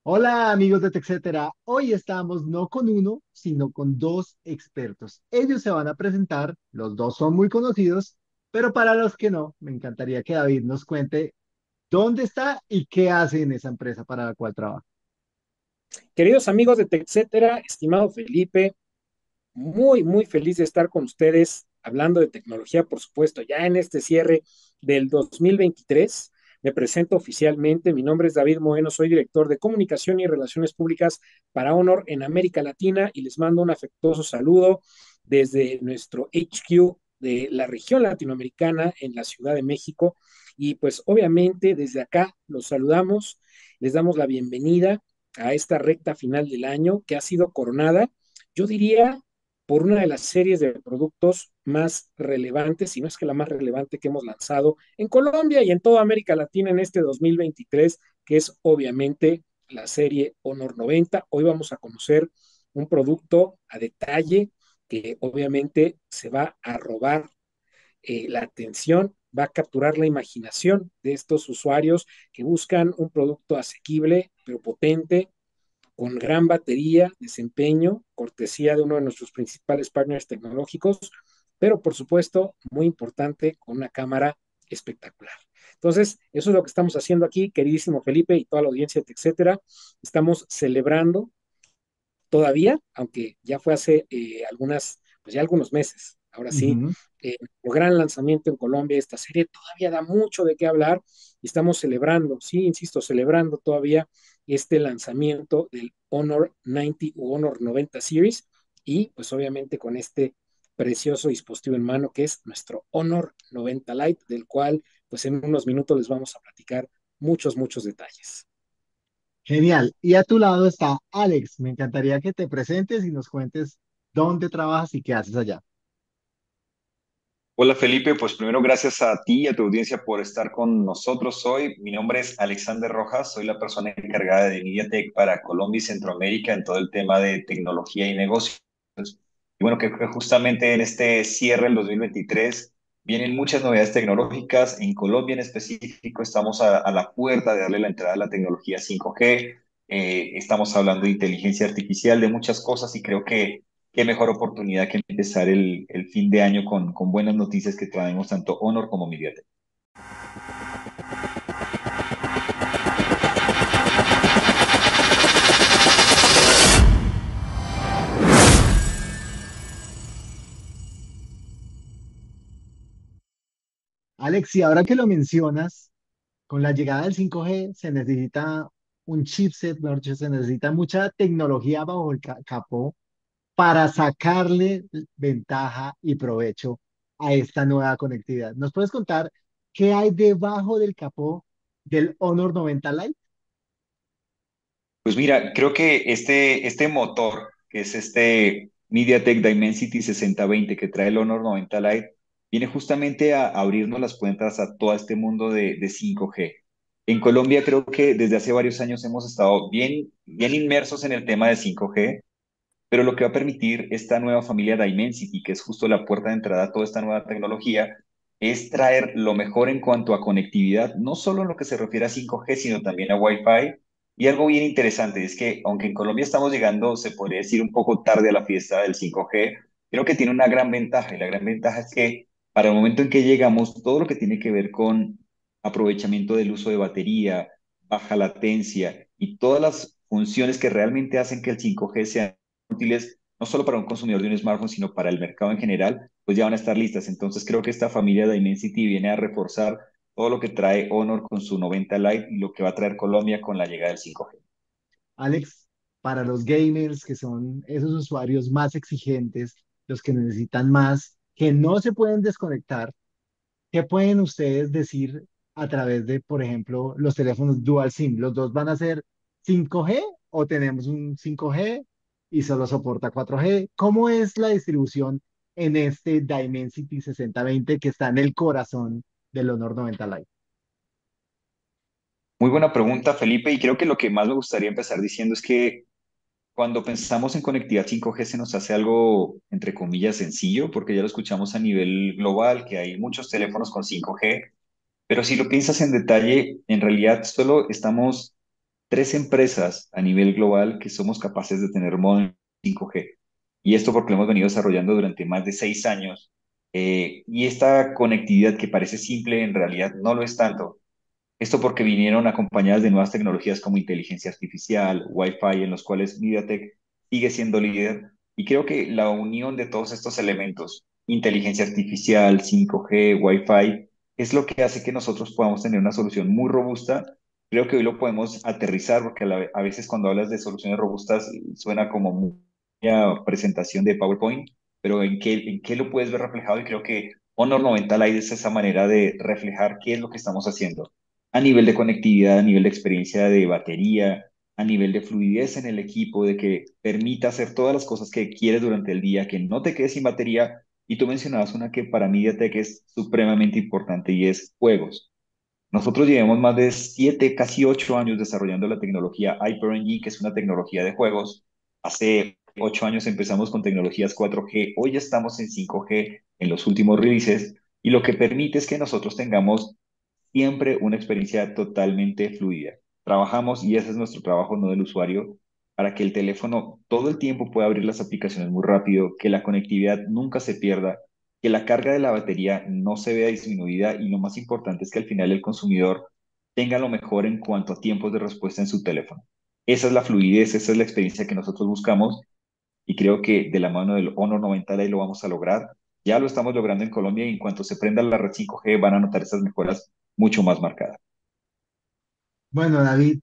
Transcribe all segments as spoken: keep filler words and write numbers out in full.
Hola amigos de TechCetera, hoy estamos no con uno, sino con dos expertos. Ellos se van a presentar, los dos son muy conocidos, pero para los que no, me encantaría que David nos cuente dónde está y qué hace en esa empresa para la cual trabaja. Queridos amigos de TechCetera, estimado Felipe, muy, muy feliz de estar con ustedes hablando de tecnología, por supuesto, ya en este cierre del dos mil veintitrés. Me presento oficialmente, mi nombre es David Moreno, soy director de comunicación y relaciones públicas para Honor en América Latina y les mando un afectuoso saludo desde nuestro H Q de la región latinoamericana en la Ciudad de México. Y pues obviamente desde acá los saludamos, les damos la bienvenida a esta recta final del año que ha sido coronada, yo diría, por una de las series de productos más relevantes, si no es que la más relevante que hemos lanzado en Colombia y en toda América Latina en este dos mil veintitrés, que es obviamente la serie Honor noventa. Hoy vamos a conocer un producto a detalle que obviamente se va a robar eh, la atención, va a capturar la imaginación de estos usuarios que buscan un producto asequible, pero potente, con gran batería, desempeño, cortesía de uno de nuestros principales partners tecnológicos, pero por supuesto, muy importante, con una cámara espectacular. Entonces, eso es lo que estamos haciendo aquí, queridísimo Felipe y toda la audiencia, etcétera. Estamos celebrando todavía, aunque ya fue hace eh, algunas, pues ya algunos meses, ahora sí, Ujú. eh, el gran lanzamiento en Colombia de esta serie todavía da mucho de qué hablar y estamos celebrando, sí, insisto, celebrando todavía este lanzamiento del Honor noventa o Honor noventa Series y pues obviamente con este precioso dispositivo en mano que es nuestro Honor noventa Lite, del cual pues en unos minutos les vamos a platicar muchos, muchos detalles. Genial. Y a tu lado está Alex. Me encantaría que te presentes y nos cuentes dónde trabajas y qué haces allá. Hola Felipe, pues primero gracias a ti y a tu audiencia por estar con nosotros hoy. Mi nombre es Alexander Rojas, soy la persona encargada de MediaTek para Colombia y Centroamérica en todo el tema de tecnología y negocios. Y bueno, que, que justamente en este cierre del dos mil veintitrés vienen muchas novedades tecnológicas. En Colombia en específico estamos a, a la puerta de darle la entrada a la tecnología cinco G. Eh, estamos hablando de inteligencia artificial, de muchas cosas y creo que qué mejor oportunidad que empezar el, el fin de año con, con buenas noticias que traemos tanto Honor como MediaTek. Alex, y ahora que lo mencionas, con la llegada del cinco G se necesita un chipset, mejor dicho, se necesita mucha tecnología bajo el ca- capó para sacarle ventaja y provecho a esta nueva conectividad. ¿Nos puedes contar qué hay debajo del capó del Honor noventa Lite? Pues mira, creo que este, este motor, que es este MediaTek Dimensity sesenta veinte que trae el Honor noventa Lite, viene justamente a abrirnos las puertas a todo este mundo de, de cinco G. En Colombia creo que desde hace varios años hemos estado bien, bien inmersos en el tema de cinco G, pero lo que va a permitir esta nueva familia Dimensity, que es justo la puerta de entrada a toda esta nueva tecnología, es traer lo mejor en cuanto a conectividad, no solo en lo que se refiere a cinco G, sino también a Wi-Fi. Y algo bien interesante es que, aunque en Colombia estamos llegando, se podría decir, un poco tarde a la fiesta del cinco G, creo que tiene una gran ventaja. Y la gran ventaja es que para el momento en que llegamos, todo lo que tiene que ver con aprovechamiento del uso de batería, baja latencia y todas las funciones que realmente hacen que el cinco G sea útiles no solo para un consumidor de un smartphone, sino para el mercado en general, pues ya van a estar listas. Entonces creo que esta familia de Dimensity viene a reforzar todo lo que trae Honor con su noventa Lite y lo que va a traer Colombia con la llegada del cinco G. Alex, para los gamers, que son esos usuarios más exigentes, los que necesitan más, que no se pueden desconectar, ¿qué pueden ustedes decir a través de, por ejemplo, los teléfonos Dual SIM? ¿Los dos van a ser cinco G o tenemos un cinco G y solo soporta cuatro G? ¿Cómo es la distribución en este Dimensity sesenta veinte que está en el corazón del Honor noventa Lite? Muy buena pregunta, Felipe, y creo que lo que más me gustaría empezar diciendo es que cuando pensamos en conectividad cinco G se nos hace algo, entre comillas, sencillo, porque ya lo escuchamos a nivel global, que hay muchos teléfonos con cinco G, pero si lo piensas en detalle, en realidad solo estamos tres empresas a nivel global que somos capaces de tener módem cinco G. Y esto porque lo hemos venido desarrollando durante más de seis años. Eh, y esta conectividad que parece simple, en realidad no lo es tanto. Esto porque vinieron acompañadas de nuevas tecnologías como inteligencia artificial, Wi-Fi, en los cuales MediaTek sigue siendo líder. Y creo que la unión de todos estos elementos, inteligencia artificial, cinco G, Wi-Fi, es lo que hace que nosotros podamos tener una solución muy robusta. Creo que hoy lo podemos aterrizar porque a, la- a veces cuando hablas de soluciones robustas suena como una presentación de PowerPoint, pero ¿en qué, en qué lo puedes ver reflejado? Y creo que Honor noventa Lite es esa manera de reflejar qué es lo que estamos haciendo a nivel de conectividad, a nivel de experiencia de batería, a nivel de fluidez en el equipo, de que permita hacer todas las cosas que quieres durante el día, que no te quedes sin batería. Y tú mencionabas una que para MediaTek es supremamente importante y es juegos. Nosotros llevamos más de siete, casi ocho años desarrollando la tecnología HyperNG, que es una tecnología de juegos. Hace ocho años empezamos con tecnologías cuatro G, hoy ya estamos en cinco G en los últimos releases, y lo que permite es que nosotros tengamos siempre una experiencia totalmente fluida. Trabajamos, y ese es nuestro trabajo, no del usuario, para que el teléfono todo el tiempo pueda abrir las aplicaciones muy rápido, que la conectividad nunca se pierda, que la carga de la batería no se vea disminuida y lo más importante es que al final el consumidor tenga lo mejor en cuanto a tiempos de respuesta en su teléfono. Esa es la fluidez, esa es la experiencia que nosotros buscamos y creo que de la mano del Honor noventa Lite lo vamos a lograr. Ya lo estamos logrando en Colombia y en cuanto se prenda la red cinco G van a notar esas mejoras mucho más marcadas. Bueno, David,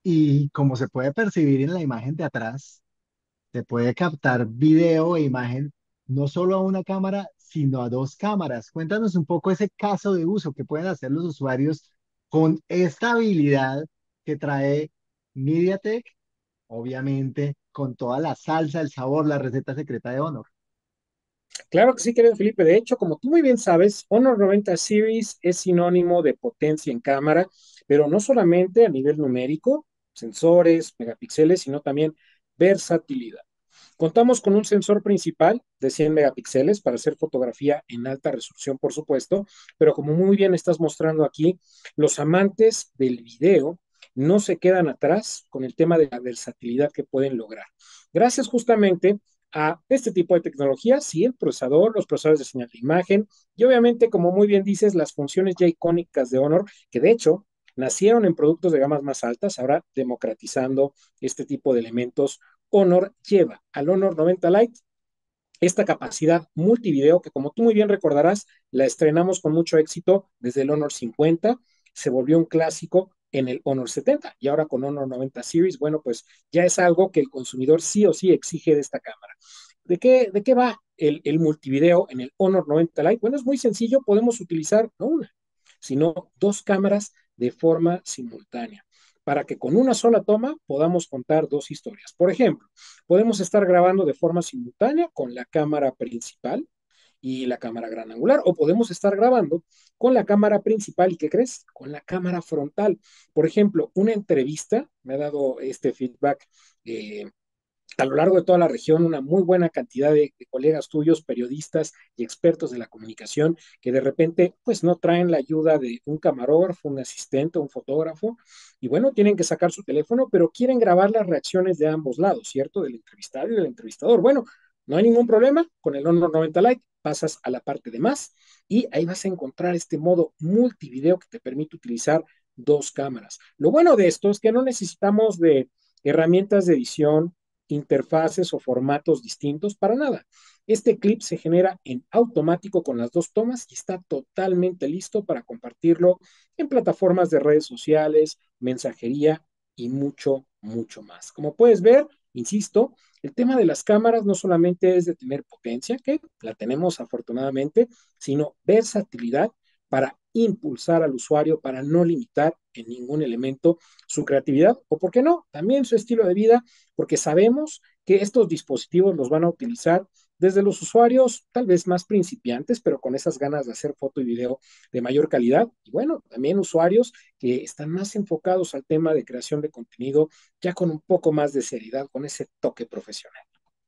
y como se puede percibir en la imagen de atrás, se puede captar video e imagen no solo a una cámara, sino a dos cámaras. Cuéntanos un poco ese caso de uso que pueden hacer los usuarios con esta habilidad que trae MediaTek, obviamente con toda la salsa, el sabor, la receta secreta de Honor. Claro que sí, querido Felipe. De hecho, como tú muy bien sabes, Honor noventa Series es sinónimo de potencia en cámara, pero no solamente a nivel numérico, sensores, megapíxeles, sino también versatilidad. Contamos con un sensor principal de cien megapíxeles para hacer fotografía en alta resolución, por supuesto, pero como muy bien estás mostrando aquí, los amantes del video no se quedan atrás con el tema de la versatilidad que pueden lograr. Gracias justamente a este tipo de tecnologías, sí, el procesador, los procesadores de señal de imagen y obviamente, como muy bien dices, las funciones ya icónicas de Honor, que de hecho nacieron en productos de gamas más altas, ahora democratizando este tipo de elementos. Honor lleva al Honor noventa Lite esta capacidad multivideo que, como tú muy bien recordarás, la estrenamos con mucho éxito desde el Honor cincuenta, se volvió un clásico en el Honor setenta y ahora con Honor noventa Series, bueno, pues ya es algo que el consumidor sí o sí exige de esta cámara. ¿De qué, de qué va el, el multivideo en el Honor noventa Lite? Bueno, es muy sencillo, podemos utilizar no una, sino dos cámaras de forma simultánea para que con una sola toma podamos contar dos historias. Por ejemplo, podemos estar grabando de forma simultánea con la cámara principal y la cámara gran angular, o podemos estar grabando con la cámara principal y, ¿qué crees? Con la cámara frontal. Por ejemplo, una entrevista, me ha dado este feedback eh, a lo largo de toda la región una muy buena cantidad de, de, colegas tuyos, periodistas y expertos de la comunicación, que de repente pues no traen la ayuda de un camarógrafo, un asistente, un fotógrafo, y bueno, tienen que sacar su teléfono, pero quieren grabar las reacciones de ambos lados, ¿cierto? Del entrevistado y del entrevistador. Bueno, no hay ningún problema, con el Honor noventa Lite pasas a la parte de más y ahí vas a encontrar este modo multivideo que te permite utilizar dos cámaras. Lo bueno de esto es que no necesitamos de herramientas de edición, interfaces o formatos distintos, para nada. Este clip se genera en automático con las dos tomas y está totalmente listo para compartirlo en plataformas de redes sociales, mensajería y mucho, mucho más. Como puedes ver, insisto, el tema de las cámaras no solamente es de tener potencia, que la tenemos afortunadamente, sino versatilidad para impulsar al usuario, para no limitar en ningún elemento su creatividad o, ¿por qué no?, también su estilo de vida, porque sabemos que estos dispositivos los van a utilizar desde los usuarios tal vez más principiantes, pero con esas ganas de hacer foto y video de mayor calidad. Y bueno, también usuarios que están más enfocados al tema de creación de contenido, ya con un poco más de seriedad, con ese toque profesional.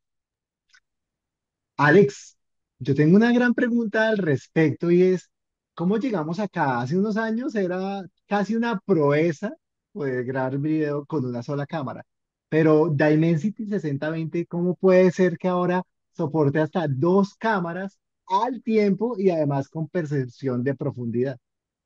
Alex, yo tengo una gran pregunta al respecto y es, ¿cómo llegamos acá? Hace unos años era casi una proeza poder grabar video con una sola cámara. Pero Dimensity sesenta veinte, ¿cómo puede ser que ahora soporte hasta dos cámaras al tiempo y además con percepción de profundidad?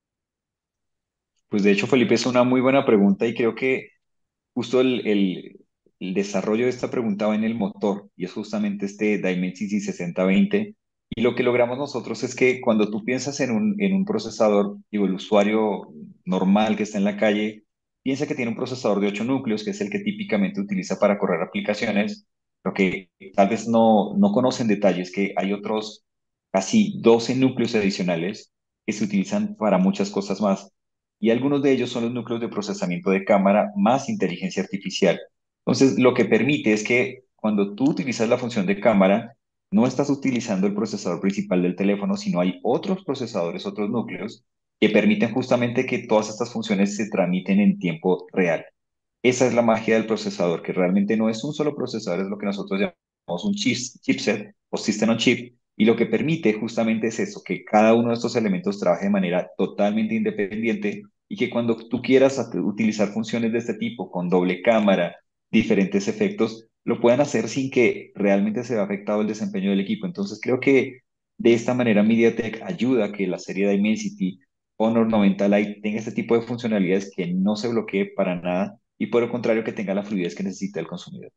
Pues de hecho, Felipe, es una muy buena pregunta y creo que justo el, el- el desarrollo de esta pregunta va en el motor y es justamente este Dimensity sesenta veinte. Y lo que logramos nosotros es que cuando tú piensas en un, en un procesador, digo, el usuario normal que está en la calle, piensa que tiene un procesador de ocho núcleos, que es el que típicamente utiliza para correr aplicaciones, lo que tal vez no, no conocen detalles, que hay otros casi doce núcleos adicionales que se utilizan para muchas cosas más y algunos de ellos son los núcleos de procesamiento de cámara más inteligencia artificial. Entonces, lo que permite es que cuando tú utilizas la función de cámara, no estás utilizando el procesador principal del teléfono, sino hay otros procesadores, otros núcleos, que permiten justamente que todas estas funciones se tramiten en tiempo real. Esa es la magia del procesador, que realmente no es un solo procesador, es lo que nosotros llamamos un chip- chipset o system on chip, y lo que permite justamente es eso, que cada uno de estos elementos trabaje de manera totalmente independiente y que cuando tú quieras at- utilizar funciones de este tipo, con doble cámara, diferentes efectos, lo puedan hacer sin que realmente se vea afectado el desempeño del equipo. Entonces creo que de esta manera MediaTek ayuda a que la serie Dimensity Honor noventa Lite tenga este tipo de funcionalidades que no se bloquee para nada y por el contrario que tenga la fluidez que necesita el consumidor.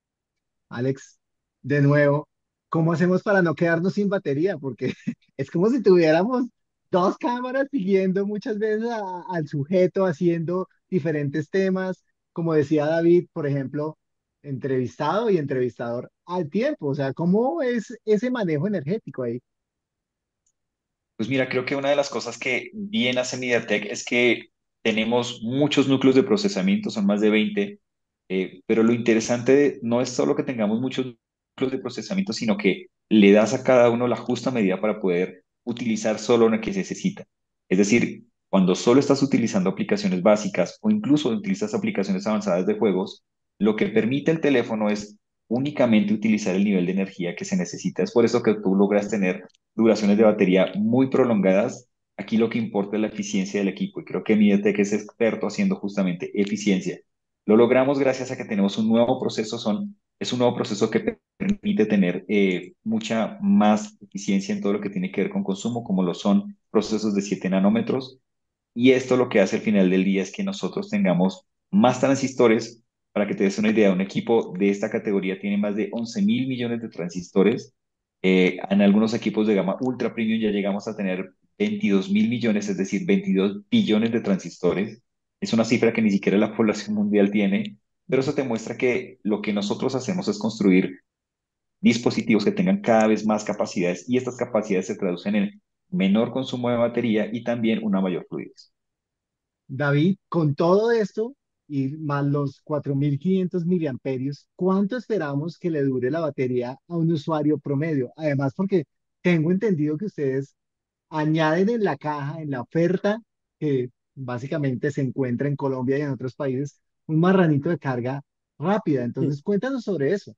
Alex, de nuevo, ¿cómo hacemos para no quedarnos sin batería? Porque es como si tuviéramos dos cámaras siguiendo muchas veces a- al sujeto haciendo diferentes temas, como decía David, por ejemplo, entrevistado y entrevistador al tiempo. O sea, ¿cómo es ese manejo energético ahí? Pues mira, creo que una de las cosas que bien hace MediaTek es que tenemos muchos núcleos de procesamiento, son más de veinte, eh, pero lo interesante no es solo que tengamos muchos núcleos de procesamiento, sino que le das a cada uno la justa medida para poder utilizar solo lo que se necesita. Es decir, cuando solo estás utilizando aplicaciones básicas o incluso utilizas aplicaciones avanzadas de juegos, lo que permite el teléfono es únicamente utilizar el nivel de energía que se necesita. Es por eso que tú logras tener duraciones de batería muy prolongadas. Aquí lo que importa es la eficiencia del equipo y creo que MediaTek es experto haciendo justamente eficiencia. Lo logramos gracias a que tenemos un nuevo proceso, son, es un nuevo proceso que permite tener eh, mucha más eficiencia en todo lo que tiene que ver con consumo, como lo son procesos de siete nanómetros. Y esto lo que hace al final del día es que nosotros tengamos más transistores. Para que te des una idea, un equipo de esta categoría tiene más de once mil millones de transistores. Eh, en algunos equipos de gama ultra premium ya llegamos a tener veintidós mil millones, es decir, veintidós billones de transistores. Es una cifra que ni siquiera la población mundial tiene, pero eso te muestra que lo que nosotros hacemos es construir dispositivos que tengan cada vez más capacidades y estas capacidades se traducen en menor consumo de batería y también una mayor fluidez. David, con todo esto y más los cuatro mil quinientos miliamperios, ¿cuánto esperamos que le dure la batería a un usuario promedio? Además, porque tengo entendido que ustedes añaden en la caja, en la oferta, que básicamente se encuentra en Colombia y en otros países, un marranito de carga rápida. Entonces, cuéntanos sobre eso.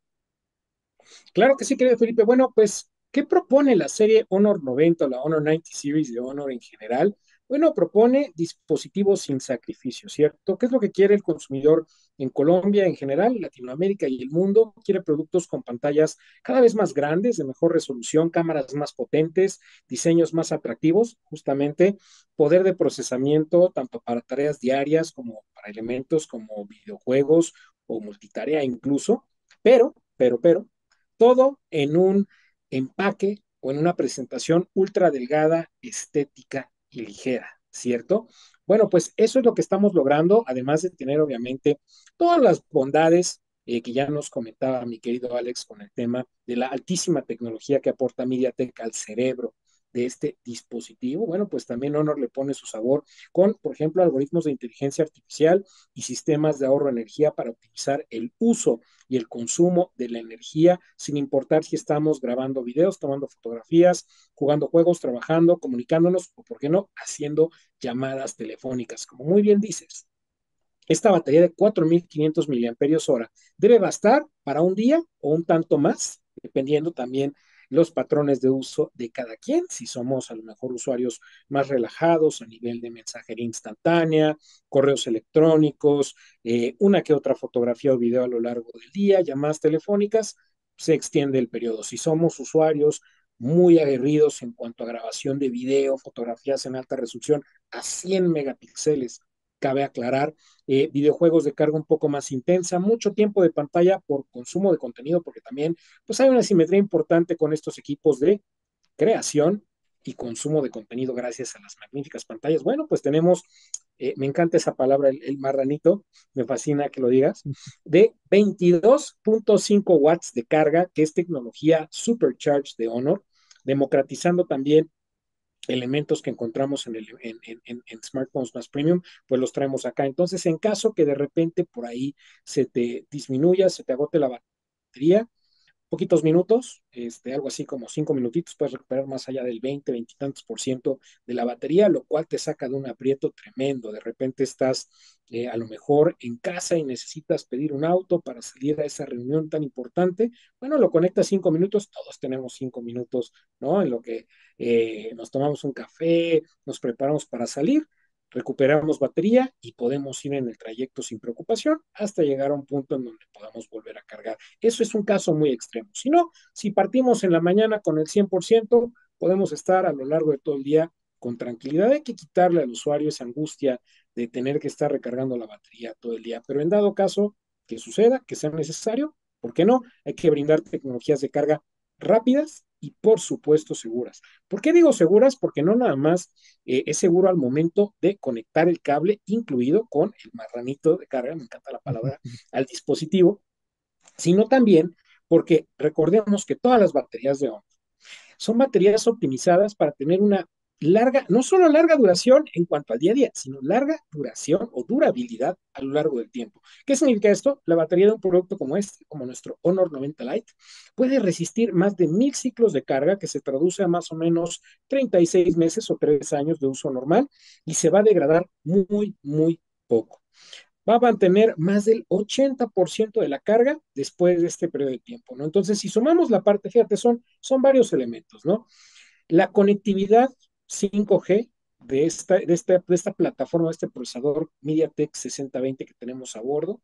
Claro que sí, querido Felipe. Bueno, pues, ¿qué propone la serie Honor noventa o la Honor noventa Series de Honor en general? Bueno, propone dispositivos sin sacrificio, ¿cierto? ¿Qué es lo que quiere el consumidor en Colombia en general, Latinoamérica y el mundo? Quiere productos con pantallas cada vez más grandes, de mejor resolución, cámaras más potentes, diseños más atractivos, justamente poder de procesamiento tanto para tareas diarias como para elementos como videojuegos o multitarea incluso, pero, pero, pero todo en un empaque o en una presentación ultra delgada, estética y ligera, ¿cierto? Bueno, pues eso es lo que estamos logrando, además de tener obviamente todas las bondades eh, que ya nos comentaba mi querido Alex con el tema de la altísima tecnología que aporta MediaTek al cerebro de este dispositivo. Bueno, pues también Honor le pone su sabor con, por ejemplo, algoritmos de inteligencia artificial y sistemas de ahorro de energía para optimizar el uso y el consumo de la energía, sin importar si estamos grabando videos, tomando fotografías, jugando juegos, trabajando, comunicándonos o, por qué no, haciendo llamadas telefónicas. Como muy bien dices, esta batería de cuatro mil quinientos miliamperios hora debe bastar para un día o un tanto más, dependiendo también los patrones de uso de cada quien, si somos a lo mejor usuarios más relajados a nivel de mensajería instantánea, correos electrónicos, eh, una que otra fotografía o video a lo largo del día, llamadas telefónicas, se extiende el periodo. Si somos usuarios muy aguerridos en cuanto a grabación de video, fotografías en alta resolución a cien megapíxeles, cabe aclarar, eh, videojuegos de carga un poco más intensa, mucho tiempo de pantalla por consumo de contenido, porque también pues hay una simetría importante con estos equipos de creación y consumo de contenido gracias a las magníficas pantallas. Bueno, pues tenemos, eh, me encanta esa palabra, el, el, marranito, me fascina que lo digas, de veintidós punto cinco watts de carga, que es tecnología Supercharge de Honor, democratizando también elementos que encontramos en, el, en, en, en, smartphones más premium, pues los traemos acá. Entonces, en caso que de repente por ahí se te disminuya, se te agote la batería, poquitos minutos, este, algo así como cinco minutitos, puedes recuperar más allá del veinte, veinte y tantos por ciento de la batería, lo cual te saca de un aprieto tremendo. De repente estás eh, a lo mejor en casa y necesitas pedir un auto para salir a esa reunión tan importante. Bueno, lo conectas cinco minutos, todos tenemos cinco minutos, ¿no? En lo que eh, nos tomamos un café, nos preparamos para salir, recuperamos batería y podemos ir en el trayecto sin preocupación hasta llegar a un punto en donde podamos volver a cargar. Eso es un caso muy extremo. Si no, si partimos en la mañana con el cien por ciento, podemos estar a lo largo de todo el día con tranquilidad. Hay que quitarle al usuario esa angustia de tener que estar recargando la batería todo el día. Pero en dado caso que suceda, que sea necesario, ¿por qué no? Hay que brindar tecnologías de carga rápidas y por supuesto seguras. ¿Por qué digo seguras? Porque no nada más eh, es seguro al momento de conectar el cable, incluido con el marranito de carga, me encanta la palabra, al dispositivo, sino también porque recordemos que todas las baterías de Honor son baterías optimizadas para tener una larga, no solo larga duración en cuanto al día a día, sino larga duración o durabilidad a lo largo del tiempo. ¿Qué significa esto? La batería de un producto como este, como nuestro Honor noventa Lite, puede resistir más de mil ciclos de carga, que se traduce a más o menos treinta y seis meses o tres años de uso normal, y se va a degradar muy, muy poco. Va a mantener más del ochenta por ciento de la carga después de este periodo de tiempo, ¿no? Entonces, si sumamos la parte, fíjate, son, son varios elementos, ¿no? La conectividad cinco G de esta, de esta, de esta plataforma, de este procesador MediaTek sesenta veinte que tenemos a bordo,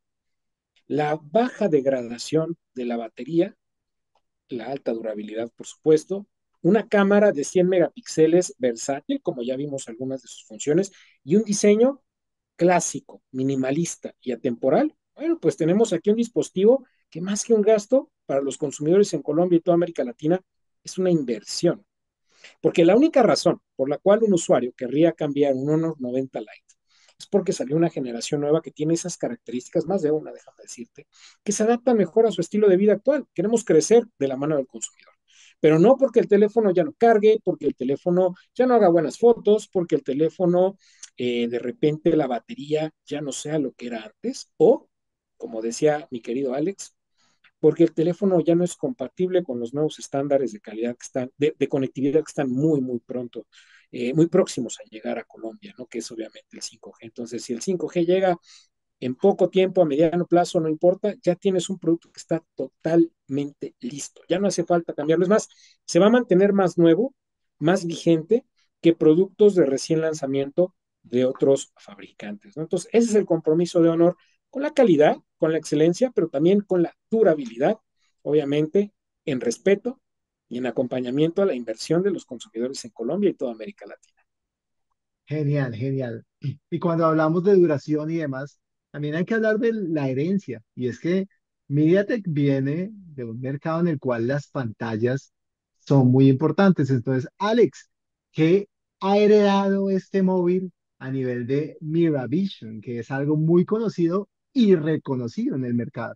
la baja degradación de la batería, la alta durabilidad, por supuesto, una cámara de cien megapíxeles versátil, como ya vimos algunas de sus funciones, y un diseño clásico, minimalista y atemporal. Bueno, pues tenemos aquí un dispositivo que más que un gasto para los consumidores en Colombia y toda América Latina, es una inversión. Porque la única razón por la cual un usuario querría cambiar un Honor noventa Lite es porque salió una generación nueva que tiene esas características, más de una, déjame decirte, que se adaptan mejor a su estilo de vida actual. Queremos crecer de la mano del consumidor. Pero no porque el teléfono ya no cargue, porque el teléfono ya no haga buenas fotos, porque el teléfono eh, de repente la batería ya no sea lo que era antes, o, como decía mi querido Alex, porque el teléfono ya no es compatible con los nuevos estándares de calidad que están, de, de conectividad que están muy, muy pronto, eh, muy próximos a llegar a Colombia, ¿no? Que es obviamente el cinco G. Entonces, si el cinco G llega en poco tiempo, a mediano plazo, no importa, ya tienes un producto que está totalmente listo. Ya no hace falta cambiarlo. Es más, se va a mantener más nuevo, más vigente que productos de recién lanzamiento de otros fabricantes, ¿no? Entonces, ese es el compromiso de Honor con la calidad, con la excelencia, pero también con la durabilidad, obviamente, en respeto y en acompañamiento a la inversión de los consumidores en Colombia y toda América Latina. Genial, genial. Y cuando hablamos de duración y demás, también hay que hablar de la herencia. Y es que MediaTek viene de un mercado en el cual las pantallas son muy importantes. Entonces, Alex, ¿qué ha heredado este móvil a nivel de MiraVision, que es algo muy conocido y reconocido en el mercado?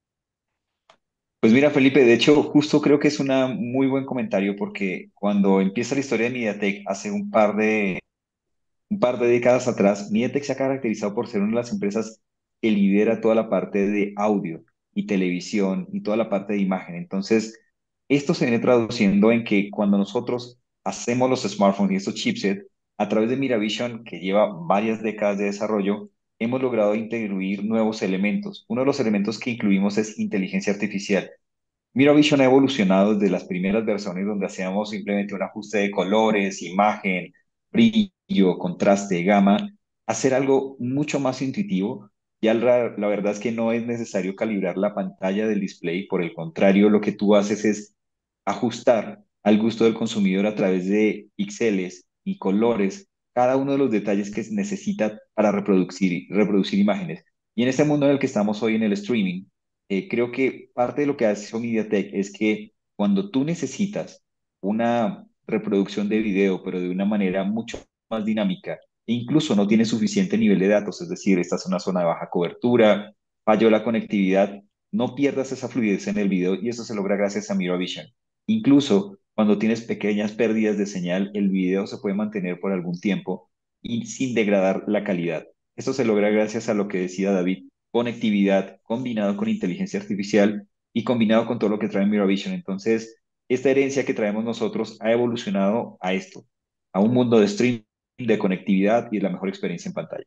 Pues mira, Felipe, de hecho, justo creo que es un muy buen comentario porque cuando empieza la historia de MediaTek hace un par de, un par de décadas atrás, MediaTek se ha caracterizado por ser una de las empresas que lidera toda la parte de audio y televisión y toda la parte de imagen. Entonces, esto se viene traduciendo en que cuando nosotros hacemos los smartphones y estos chipsets, a través de MiraVision, que lleva varias décadas de desarrollo, hemos logrado incluir nuevos elementos. Uno de los elementos que incluimos es inteligencia artificial. Miravision ha evolucionado desde las primeras versiones donde hacíamos simplemente un ajuste de colores, imagen, brillo, contraste, gama, a hacer algo mucho más intuitivo. Ya la, la verdad es que no es necesario calibrar la pantalla del display, por el contrario, lo que tú haces es ajustar al gusto del consumidor a través de píxeles y colores cada uno de los detalles que se necesita para reproducir, reproducir imágenes. Y en este mundo en el que estamos hoy en el streaming, eh, creo que parte de lo que hace MediaTek es que cuando tú necesitas una reproducción de video, pero de una manera mucho más dinámica, e incluso no tienes suficiente nivel de datos, es decir, estás en una zona de baja cobertura, falló la conectividad, no pierdas esa fluidez en el video y eso se logra gracias a Miravision. Incluso cuando tienes pequeñas pérdidas de señal, el video se puede mantener por algún tiempo y sin degradar la calidad. Esto se logra gracias a lo que decía David, conectividad combinado con inteligencia artificial y combinado con todo lo que trae Miravision. Entonces, esta herencia que traemos nosotros ha evolucionado a esto, a un mundo de streaming, de conectividad y de la mejor experiencia en pantalla.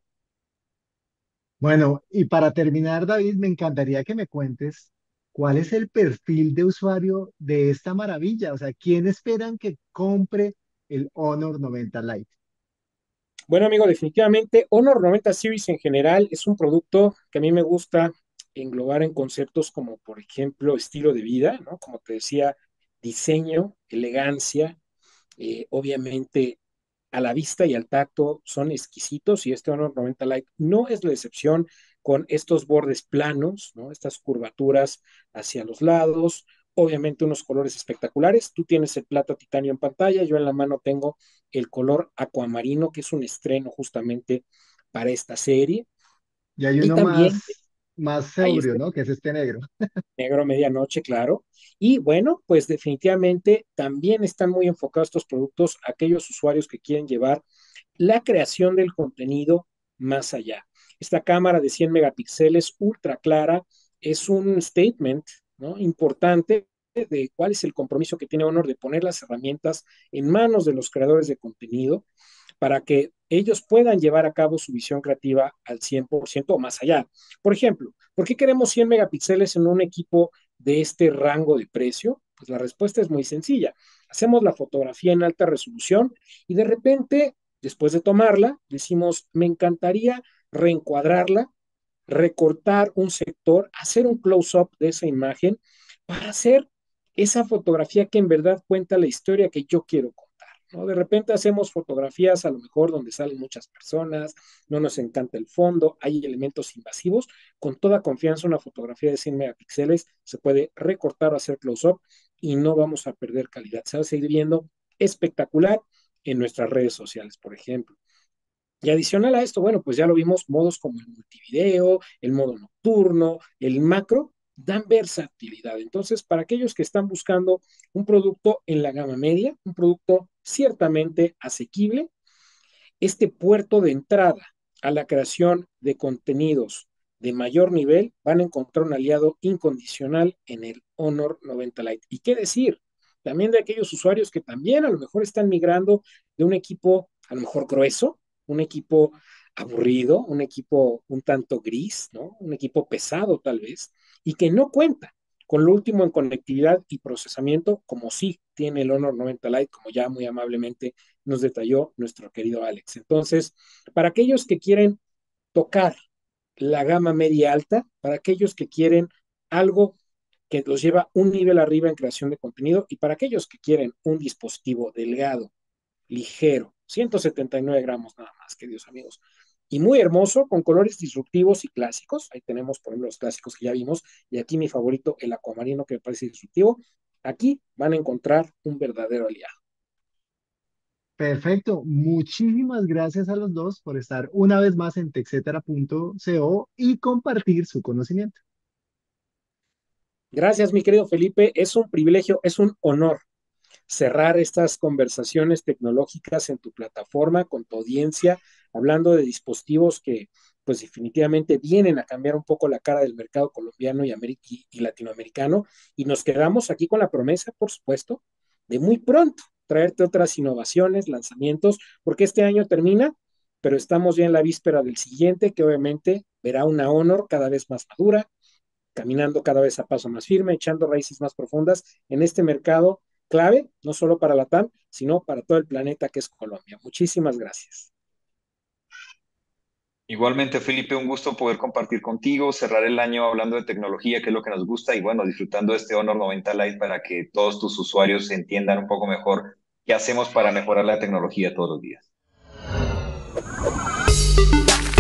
Bueno, y para terminar, David, me encantaría que me cuentes cuál es el perfil de usuario de esta maravilla. O sea, ¿quién esperan que compre el Honor noventa Lite? Bueno, amigo, definitivamente Honor noventa Series en general es un producto que a mí me gusta englobar en conceptos como, por ejemplo, estilo de vida, ¿no? Como te decía, diseño, elegancia, eh, obviamente a la vista y al tacto son exquisitos y este Honor noventa Lite no es la excepción con estos bordes planos, ¿no? Estas curvaturas hacia los lados, obviamente unos colores espectaculares. Tú tienes el plata titanio en pantalla, yo en la mano tengo el color acuamarino, que es un estreno justamente para esta serie. Y hay Y uno también más, más hay sobrio, este ¿no? Que es este negro. negro medianoche, claro. Y bueno, pues definitivamente también están muy enfocados estos productos a aquellos usuarios que quieren llevar la creación del contenido más allá. Esta cámara de cien megapíxeles ultra clara es un statement, ¿no? Importante de cuál es el compromiso que tiene Honor de poner las herramientas en manos de los creadores de contenido para que ellos puedan llevar a cabo su visión creativa al cien por ciento o más allá. Por ejemplo, ¿por qué queremos cien megapíxeles en un equipo de este rango de precio? Pues la respuesta es muy sencilla. Hacemos la fotografía en alta resolución y de repente, después de tomarla, decimos, me encantaría reencuadrarla, recortar un sector, hacer un close-up de esa imagen para hacer esa fotografía que en verdad cuenta la historia que yo quiero contar, ¿no? De repente hacemos fotografías a lo mejor donde salen muchas personas, no nos encanta el fondo, hay elementos invasivos, con toda confianza una fotografía de cien megapíxeles se puede recortar o hacer close-up y no vamos a perder calidad, se va a seguir viendo espectacular en nuestras redes sociales, por ejemplo. Y adicional a esto, bueno, pues ya lo vimos, modos como el multivideo, el modo nocturno, el macro, dan versatilidad. Entonces, para aquellos que están buscando un producto en la gama media, un producto ciertamente asequible, este puerto de entrada a la creación de contenidos de mayor nivel, van a encontrar un aliado incondicional en el Honor noventa Lite. ¿Y qué decir? También de aquellos usuarios que también a lo mejor están migrando de un equipo a lo mejor grueso, un equipo aburrido, un equipo un tanto gris, ¿no? Un equipo pesado tal vez, y que no cuenta con lo último en conectividad y procesamiento, como sí tiene el Honor noventa Lite, como ya muy amablemente nos detalló nuestro querido Alex. Entonces, para aquellos que quieren tocar la gama media alta, para aquellos que quieren algo que los lleva un nivel arriba en creación de contenido y para aquellos que quieren un dispositivo delgado, ligero, ciento setenta y nueve gramos nada más, queridos amigos, y muy hermoso, con colores disruptivos y clásicos. Ahí tenemos, por ejemplo, los clásicos que ya vimos, y aquí mi favorito, el acuamarino, que me parece disruptivo. Aquí van a encontrar un verdadero aliado. Perfecto. Muchísimas gracias a los dos por estar una vez más en texetera punto co y compartir su conocimiento. Gracias, mi querido Felipe. Es un privilegio, es un honor cerrar estas conversaciones tecnológicas en tu plataforma con tu audiencia, hablando de dispositivos que pues definitivamente vienen a cambiar un poco la cara del mercado colombiano y, y, y latinoamericano. Y nos quedamos aquí con la promesa, por supuesto, de muy pronto traerte otras innovaciones, lanzamientos, porque este año termina, pero estamos ya en la víspera del siguiente, que obviamente verá una Honor cada vez más madura, caminando cada vez a paso más firme, echando raíces más profundas en este mercado clave, no solo para la T A M, sino para todo el planeta que es Colombia. Muchísimas gracias. Igualmente, Felipe, un gusto poder compartir contigo, cerrar el año hablando de tecnología, que es lo que nos gusta, y bueno, disfrutando de este Honor noventa Lite para que todos tus usuarios entiendan un poco mejor qué hacemos para mejorar la tecnología todos los días.